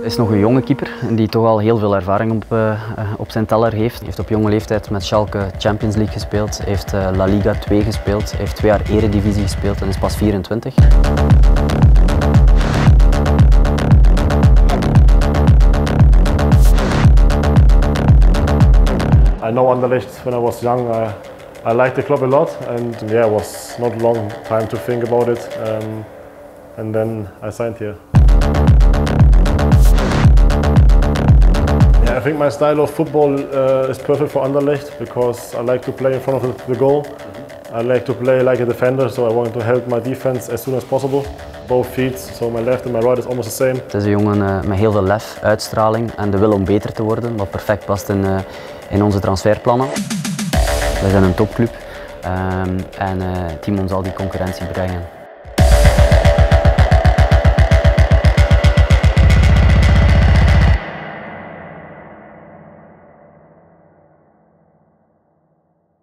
is nog een jonge keeper die toch al heel veel ervaring op zijn teller heeft. Hij heeft op jonge leeftijd met Schalke Champions League gespeeld, heeft La Liga 2 gespeeld, heeft 2 jaar Eredivisie gespeeld en is pas 24. I know Anderlecht when I was young. I liked the club a lot, and yeah, it was not a long time to think about it. And then I signed here. Yeah, I think my style of football is perfect for Anderlecht because I like to play in front of the goal. I like to play like a defender, so I want to help my defense as soon as possible. Both feet, so my left and my right is almost the same. Het is een jongen met heel veel lef, uitstraling en de wil om beter te worden, wat perfect past in onze transferplannen. We zijn een topclub en Timon zal die concurrentie brengen.